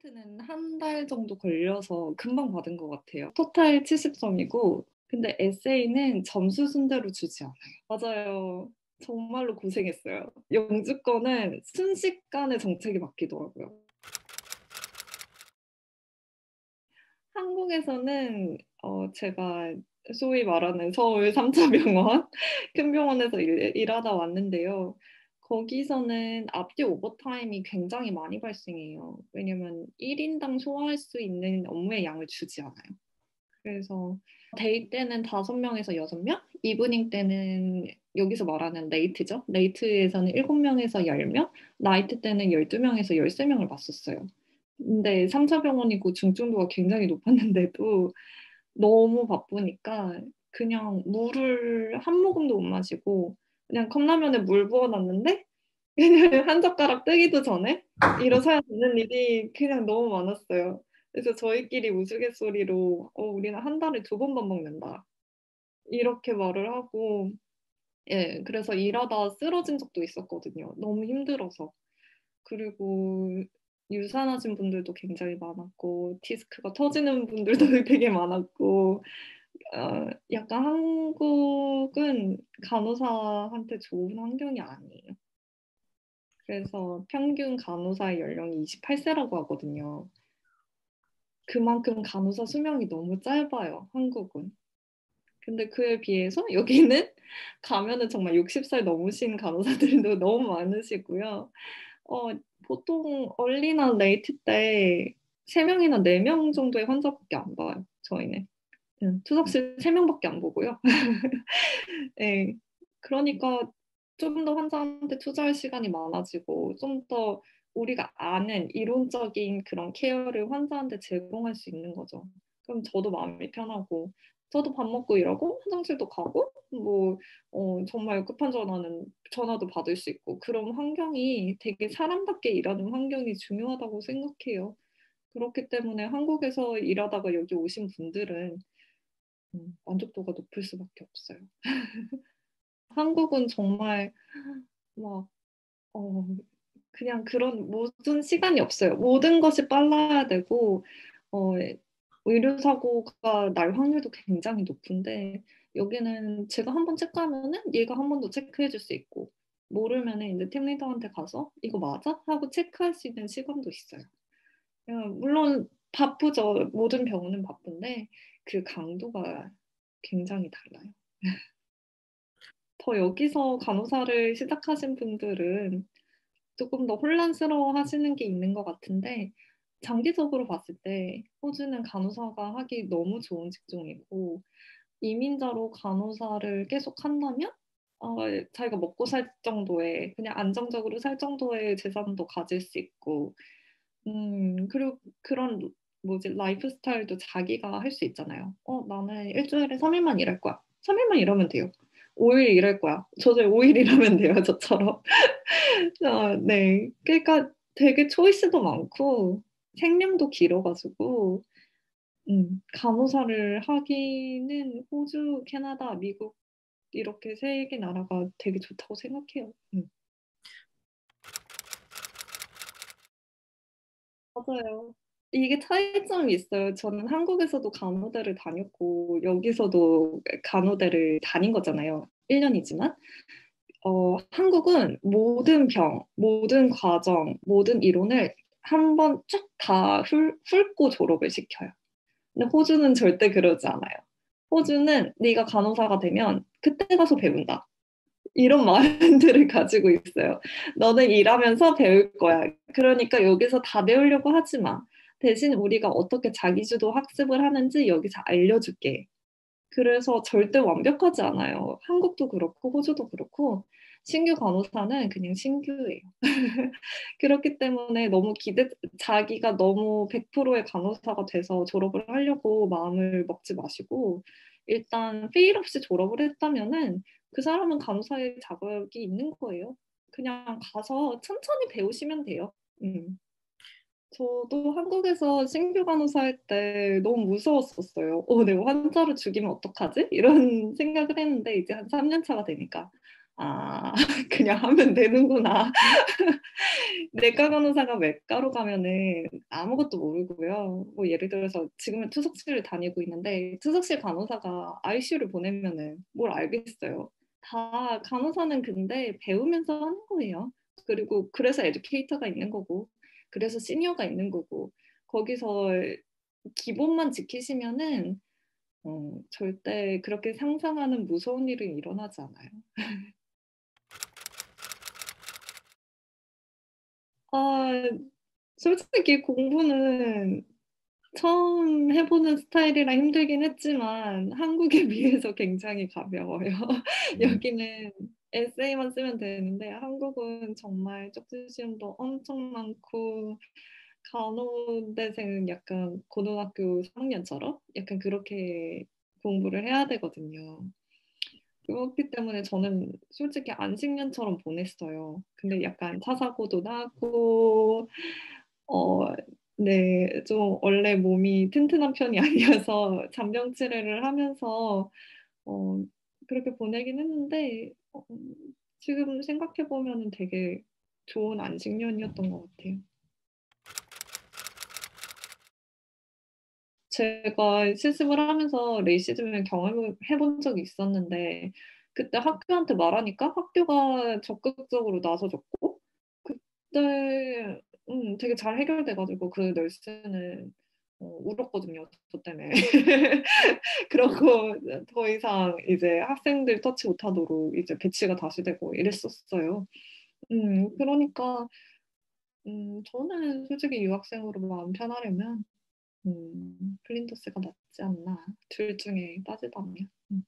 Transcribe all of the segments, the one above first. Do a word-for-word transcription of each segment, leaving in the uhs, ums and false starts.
아이엘티에스는 한 달 정도 걸려서 금방 받은 것 같아요. 토탈 칠십 점이고 근데 에세이는 점수 순대로 주지 않아요. 맞아요. 정말로 고생했어요. 영주권은 순식간에 정책이 바뀌더라고요. 한국에서는 어 제가 소위 말하는 서울 삼 차 병원 큰 병원에서 일 일하다 왔는데요. 거기서는 앞뒤 오버타임이 굉장히 많이 발생해요. 왜냐면 일 인당 소화할 수 있는 업무의 양을 주지 않아요. 그래서 데이 때는 다섯 명에서 여섯 명, 이브닝 때는 여기서 말하는 레이트죠. 레이트에서는 일곱 명에서 열 명, 나이트 때는 열두 명에서 열세 명을 봤었어요. 근데 삼 차 병원이고 중증도가 굉장히 높았는데도 너무 바쁘니까 그냥 물을 한 모금도 못 마시고 그냥 컵라면에 물 부어 놨는데 그냥 한 젓가락 뜨기도 전에 일어서야 되는 일이 그냥 너무 많았어요. 그래서 저희끼리 우스갯소리로 어 우리는 한 달에 두 번만 먹는다. 이렇게 말을 하고 예 그래서 일하다 쓰러진 적도 있었거든요, 너무 힘들어서. 그리고 유산하신 분들도 굉장히 많았고 디스크가 터지는 분들도 되게 많았고 어 약간 한국은 간호사한테 좋은 환경이 아니에요. 그래서 평균 간호사의 연령이 이십팔 세라고 하거든요. 그만큼 간호사 수명이 너무 짧아요, 한국은. 근데 그에 비해서 여기는 가면은 정말 육십 살 넘으신 간호사들도 너무 많으시고요. 어 보통 얼리나 레이트 때 세 명이나 네 명 정도의 환자밖에 안 봐요, 저희는. 음 투석실 세 명밖에 안 보고요. 예. 그러니까 좀 더 환자한테 투자할 시간이 많아지고 좀 더 우리가 아는 이론적인 그런 케어를 환자한테 제공할 수 있는 거죠. 그럼 저도 마음이 편하고 저도 밥 먹고 일하고 화장실도 가고 뭐 어 정말 급한 전화는 전화도 받을 수 있고 그런 환경이 되게 사람답게 일하는 환경이 중요하다고 생각해요. 그렇기 때문에 한국에서 일하다가 여기 오신 분들은 음 만족도가 높을 수밖에 없어요. 한국은 정말 막 어 그냥 그런 모든 시간이 없어요. 모든 것이 빨라야 되고 어 의료 사고가 날 확률도 굉장히 높은데 여기는 제가 한 번 체크하면은 얘가 한 번 더 체크해 줄 수 있고 모르면은 인제 팀 리더한테 가서 "이거 맞아?" 하고 체크할 수 있는 시간도 있어요. 그냥 물론 바쁘죠. 모든 병원은 바쁜데 그 강도가 굉장히 달라요. 더 여기서 간호사를 시작하신 분들은 쪼끔 더 혼란스러워하시는 게 있는 것 같은데 장기적으로 봤을 때 호주는 간호사가 하기 너무 좋은 직종이고 이민자로 간호사를 계속 한다면 어 자기가 먹고 살 정도의 그냥 안정적으로 살 정도의 재산도 가질 수 있고 음 그리고 그런 뭐지 라이프 스타일도 자기가 할 수 있잖아요. '어 나는 일 주일에 삼 일만 일할 거야.' 삼 일만 일하면 돼요. 오 일 일할 거야. 저도 오 일 일하면 돼요, 저처럼. 아 네. 그러니까 되게 초이스도 많고 생명도 길어 가지고 음 간호사를 하기는 호주, 캐나다, 미국 이렇게 세 개 나라가 되게 좋다고 생각해요. 음. 맞아요. 이게 차이점이 있어요. 저는 한국에서도 간호대를 다녔고 여기서도 그 간호대를 다닌 거잖아요, 일 년이지만. 어 한국은 모든 병, 모든 과정, 모든 이론을 한 번 쭉 다 훑 훑고 졸업을 시켜요. 근데 호주는 절대 그러지 않아요. 호주는 "네가 간호사가 되면 그때 가서 배운다." 이런 마인드를 가지고 있어요. "너는 일하면서 배울 거야. 그러니까 여기서 다 배우려고 하지 마. 대신 우리가 어떻게 자기주도 학습을 하는지 여기서 알려줄게." 그래서 절대 완벽하지 않아요. 한국도 그렇고 호주도 그렇고 신규 간호사는 그냥 신규예요. 그렇기 때문에 너무 기대 자기가 너무 백 프로의 간호사가 돼서 졸업을 하려고 마음을 먹지 마시고 일단 페일 없이 졸업을 했다면은 그 사람은 간호사의 자격이 있는 거예요. 그냥 가서 천천히 배우시면 돼요. 음. 저도 한국에서 신규 간호사 할 때 너무 무서웠었어요. '어 내가 환자를 죽이면 어떡하지?' 이런 생각을 했는데 이제 한 삼 년 차가 되니까 아 그냥 하면 되는구나. 내과 간호사가 외과로 가면은 아무것도 모르고요. 뭐 예를 들어서 지금은 투석실을 다니고 있는데 투석실 간호사가 아이씨유를 보내면은 뭘 알겠어요. 다 간호사는 근데 배우면서 하는 거예요. 그리고 그래서 에듀케이터가 있는 거고 그래서 시니어가 있는 거고 거기서 기본만 지키시면은 어 절대 그렇게 상상하는 무서운 일은 일어나지 않아요. 아 솔직히 공부는 처음 해 보는 스타일이라 힘들긴 했지만 한국에 비해서 굉장히 가벼워요. 음. 여기는 에세이만 쓰면 되는데 한국은 정말 쪽지 시험도 엄청 많고 간호대생은 약간 고등학교 삼 학년처럼 약간 그렇게 공부를 해야 되거든요. 그렇기 때문에 저는 솔직히 안식년처럼 보냈어요. 근데 약간 차 사고도 나고 어 네 좀 원래 몸이 튼튼한 편이 아니어서 잔병 치레를 하면서 어 그렇게 보내긴 했는데 어 지금 생각해 보면은 되게 좋은 안식년이었던 것 같아요. 제가 실습을 하면서 레이시즘을 경험을 해본 적이 있었는데 그때 학교한테 말하니까 학교가 적극적으로 나서 줬고 그때 음 되게 잘 해결돼 가지고 그 널스는 어 울었거든요, 저 때문에. 그러고 더 이상 이제 학생들 터치 못하도록 이제 배치가 다시 되고 이랬었어요. 음 그러니까 음 저는 솔직히 유학생으로 마음 편하려면 음. 플린더스가 낫지 않나. 둘 중에 따지자면. 음.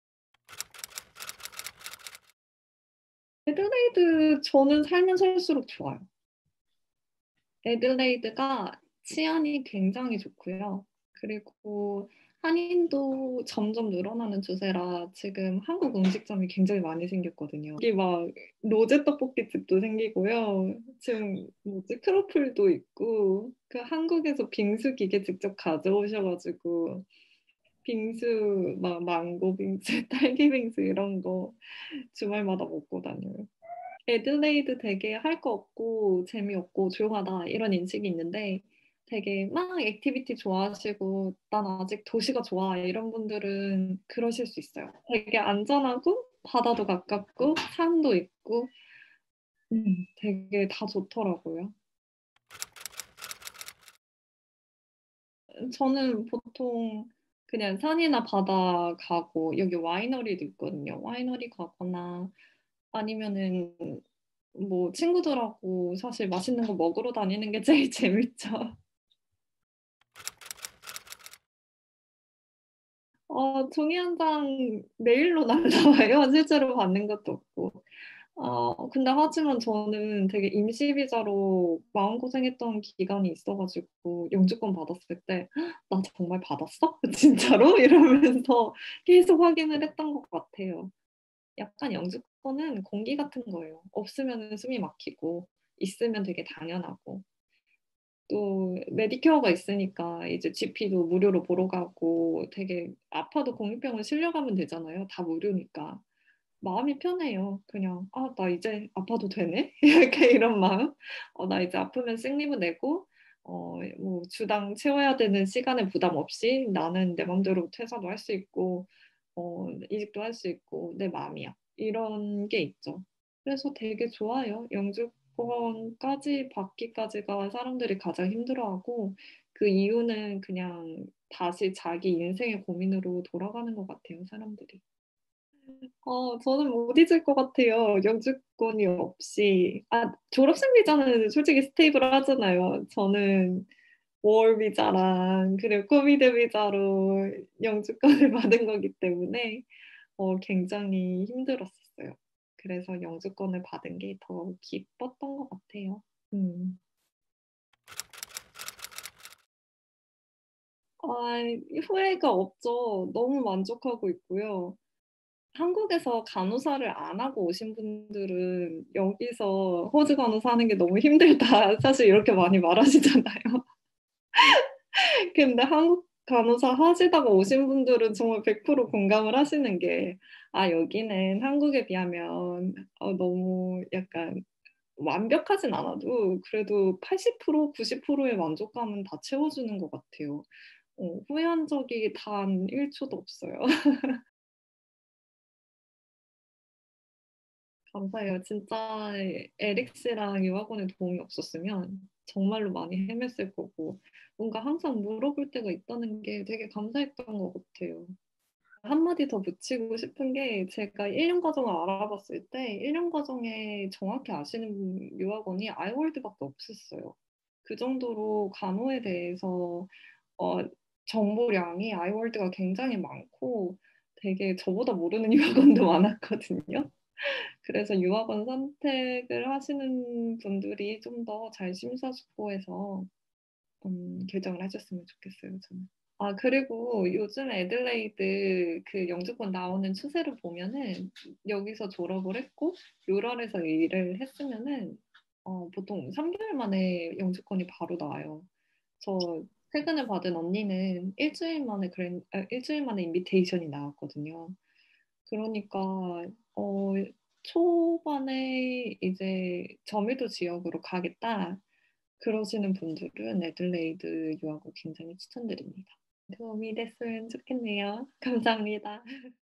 애들레이드 저는 살면 살수록 좋아요. 애들레이드가 치안이 굉장히 좋고요. 그리고 한인도 점점 늘어나는 추세라 지금 한국 음식점이 굉장히 많이 생겼거든요. 여기 막 로제 떡볶이집도 생기고요. 지금 뭐지 크로플도 있고 그 한국에서 빙수 기계 직접 가져오셔 가지고 빙수 막 망고 빙수, 딸기 빙수 이런 거 주말마다 먹고 다녀요. 애들레이드 되게 할 거 없고 재미없고 조용하다 이런 인식이 있는데 되게 막 액티비티 좋아하시고 '난 아직 도시가 좋아.' 이런 분들은 그러실 수 있어요. 되게 안전하고 바다도 가깝고 산도 있고 음 되게 다 좋더라고요. 저는 보통 그냥 산이나 바다 가고 여기 와이너리도 있거든요. 와이너리 가거나 아니면은 뭐 친구들하고 사실 맛있는 거 먹으러 다니는 게 제일 재밌죠. 어 종이 한 장 메일로 날라와요. 실제로 받는 것도 없고. 어 근데 하지만 저는 되게 임시 비자로 마음고생했던 기간이 있어 가지고 영주권 받았을 때 '나 정말 받았어? 진짜로?' 이러면서 계속 확인을 했던 것 같아요. 약간 영주권은 공기 같은 거예요. 없으면은 숨이 막히고 있으면 되게 당연하고. 또 메디케어가 있으니까 이제 지피도 무료로 보러 가고 되게 아파도 국민병원 실려가면 되잖아요. 다 무료니까. 마음이 편해요. 그냥 '아 나 이제 아파도 되네?' 약간 이런 마음. 어 나 이제 아프면 생리부 내고 어 뭐 주당 채워야 되는 시간에 부담 없이 나는 내 맘대로 퇴사도 할 수 있고 어 이직도 할 수 있고 내 마음이야. 이런 게 있죠. 그래서 되게 좋아요. 영주권까지 받기까지가 사람들이 가장 힘들어하고 그 이유는 그냥 다시 자기 인생의 고민으로 돌아가는 것 같아요, 사람들이. 어 저는 못 잊을 것 같아요, 영주권이 없이. 아 졸업생 비자는 솔직히 스테이블하잖아요. 저는 월 비자랑 그리고 코비드 비자로 영주권을 받은 거기 때문에 어 굉장히 힘들었었어요. 그래서 영주권을 받은 게 더 기뻤던 것 같아요. 음. 아 후회가 없죠. 너무 만족하고 있고요. 한국에서 간호사를 안 하고 오신 분들은 여기서 호주 간호사 하는 게 너무 힘들다 사실 이렇게 많이 말하시잖아요. 근데 한국 간호사 하시다가 오신 분들은 정말 백 퍼센트 공감을 하시는 게 아 여기는 한국에 비하면 어 너무 약간 완벽하진 않아도 그래도 팔십 프로 구십 프로의 만족감은 다 채워주는 것 같아요. 어 후회한 적이 단 일 초도 없어요. 감사해요. 진짜 에릭 씨랑 유학원에 도움이 없었으면 정말로 많이 헤맸을 거고 뭔가 항상 물어볼 때가 있다는 게 되게 감사했던 것 같아요. 한마디 더 붙이고 싶은 게 제가 일 년 과정을 알아봤을 때 일 년 과정에 정확히 아시는 유학원이 아이월드밖에 없었어요. 그 정도로 간호에 대해서 어 정보량이 아이월드가 굉장히 많고 되게 저보다 모르는 유학원도 많았거든요. 그래서 유학원 선택을 하시는 분들이 좀 더 잘 심사숙고해서 음 결정을 하셨으면 좋겠어요 저는. 아 그리고 요즘 애들레이드 그 영주권 나오는 추세를 보면은 여기서 졸업을 했고 유랄에서 일을 했으면은 어 보통 삼 개월 만에 영주권이 바로 나와요. 저 최근에 받은 언니는 일 주일 만에 그랜 아 일 주일 만에 인비테이션이 나왔거든요. 그러니까 어 초반에 이제 "저밀도 지역으로 가겠다." 그러시는 분들은 애들레이드 유학을 굉장히 추천드립니다. 도움이 됐으면 좋겠네요. 감사합니다.